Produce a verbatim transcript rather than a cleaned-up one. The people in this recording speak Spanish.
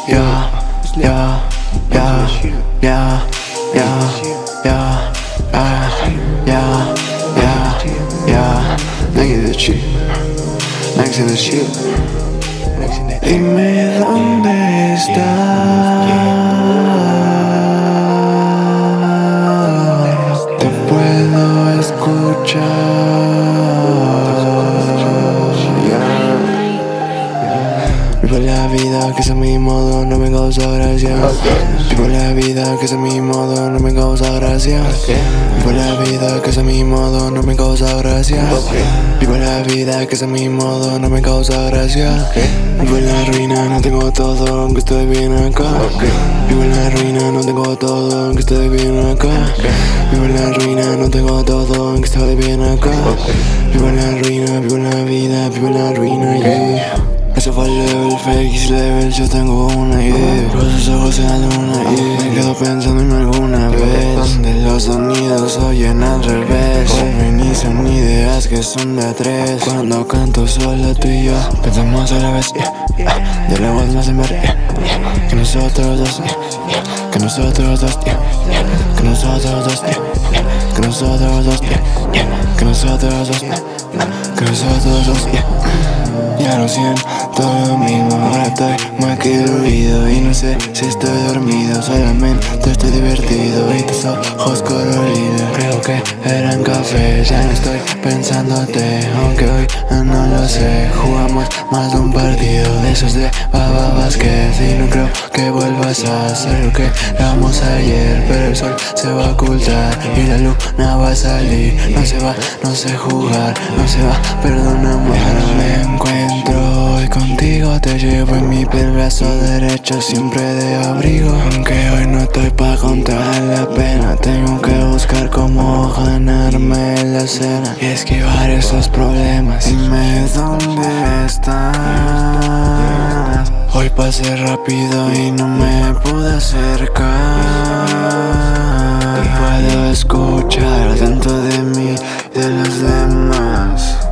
yeah, yeah, yeah, yeah, yeah, yeah, yeah, yeah, yeah. Next the shit, next in the shit. Dime dónde estás. Te puedo escuchar. Vivo la vida que es a mi modo, no me causa gracia. Vivo la vida que es a mi modo, no me causa gracia. Vivo la vida que es a mi modo, no me causa gracia. Vivo la vida que es a mi modo, no me causa gracia. Vivo en la ruina, no tengo todo, aunque estoy bien acá. Vivo en la ruina, no tengo todo, aunque estoy bien acá. Vivo en la ruina, no tengo todo, aunque estoy bien acá. Vivo en la ruina, vivo en la vida, vivo en la ruina, yeah. Eso fue el level, fake level, yo tengo una idea. Con sus ojos en la luna, yeah. Me quedo pensando en alguna vez donde los sonidos oyen al revés. Feminizan ideas que son de tres. Cuando canto solo tú y yo pensamos a la vez, yeah, yeah. De la voz más en ver, yeah, yeah. Que nosotros dos, yeah, yeah. Que nosotros dos, yeah, yeah. Que nosotros dos, yeah, yeah. Que nosotros dos, yeah, yeah. Que nosotros dos, yeah, yeah. Que nosotros dos, yeah. Ya no siento lo mismo, ahora estoy más que dormido y no sé si estoy dormido, solamente estoy divertido y tus ojos coloridos creo que eran café. Ya no estoy pensándote, aunque hoy no lo sé. Jugamos más de un partido de esos de Baba Vázquez y no creo que vuelvas a hacer lo que hagamos ayer, pero el sol se va a ocultar y la luna va a salir. No se va, no sé jugar, no se va, perdóname. Ya no me encuentro hoy contigo, te llevo en mi piel, brazo derecho siempre de abrigo. Aunque hoy no estoy pa' contar la pena, tengo que buscar cómo ganarme la cena y esquivar esos problemas. Dime dónde estás. Hoy pasé rápido y no me pude acercar. Te puedo escuchar dentro de mí y de los demás.